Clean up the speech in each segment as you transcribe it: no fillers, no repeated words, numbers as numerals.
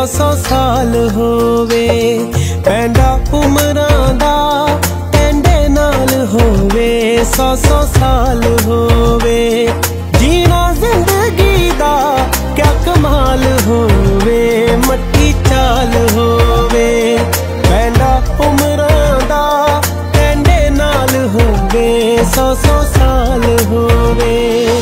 100 साल होवे, पैंडा उमरां दा कैंडे नाल होवे, 100 साल होवे। जीना जिंदगी दा क्या कमाल होवे, मट्टी चाल होवे, पैंडा उमरां दा कैंडे नाल होवे, 100 साल होवे।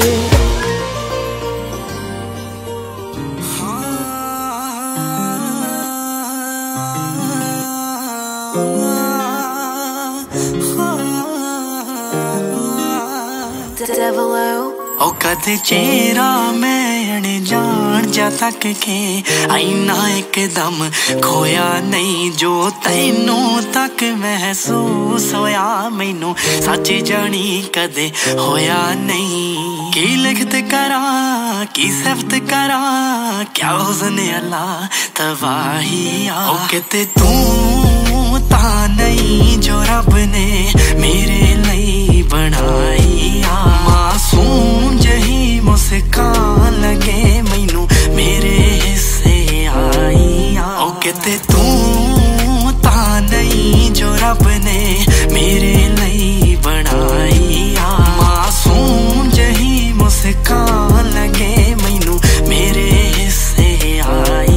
ओ कदे चेहरा मैं अनजान जा तक के आईना एकदम खोया नहीं, जो तैनू तक महसूस होया मैनू सच जानी कदे होया नहीं। की लिखत करा की सिफत करा क्या हुस्न अल्लाह तबाहिया। ओ किते तू ता नहीं जो रब ने मेरे लिए बनाई, मासूम जही मुस्कान लगे मैनू मेरे हिस्से आई। ओ किते तू ता नहीं जो रब ने मेरे लिए बनाई, मासूम जही मुस्कान लगे मैनू मेरे हिस्से आई।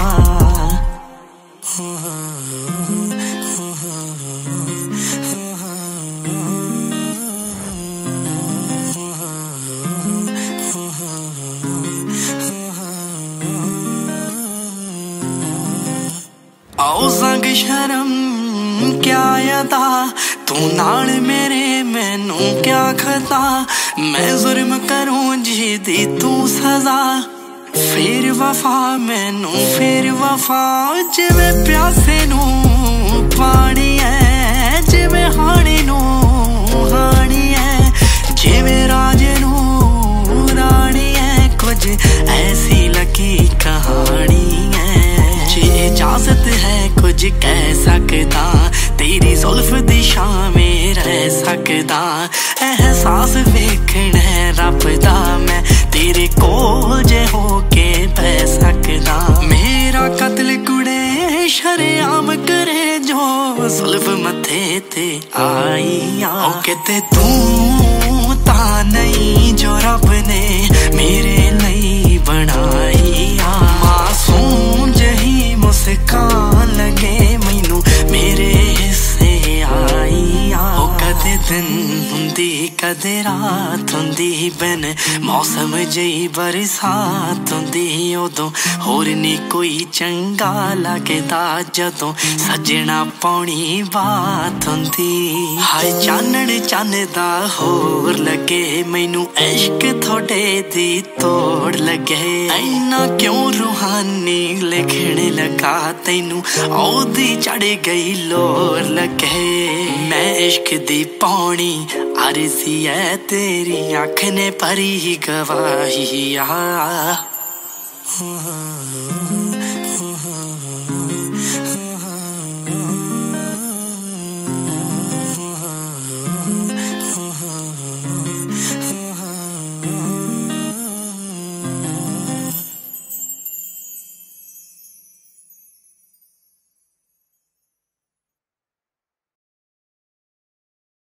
आओ संग शर्म क्या अदा, तू नाल मेरे मैनू क्या खता, मैं जुर्म करूं जी दी तू सजा, फिर वफा मैनू फिर वफा। जिवें प्यासे नू पानी है, जिवें हानी नू हानी है, जिवें राजे नू रानी है, कुछ ऐसी लगी कहानी है। जे इजाजत है कुछ कह सकदा, तेरी जुल्फ दी शां में रह सकदा, एहसास वेखण है रब दा मैं तेरे कोल जे होके बह सकदा। मेरा कत्ल कुड़े शरेआम करे जो जुल्फ मथे ते आई। ओ किते तू ता नहीं जो रब ने मेरे लिए बनाई, मासूम जही मुस्कान लगे मैनू मेरे हिस्से आई। ओ कदे दिन हुंदी कदे रात हुंदी, बिन मौसम जही बरसात हुंदी, उदों होर नी कोई चंगा लगदा जदों सजना पौनी बात हुंदी। हाय चानण चन्नदा होर लगे मैनू इश्क थोड़े दी तोड़ लगे, ऐना क्यों रूहानी लिखण लगा तैनू औदी चढ़ गई लोर लगे। मैं इश्क दी पौनी अर्जी है तेरी अख ने भरी गवाही।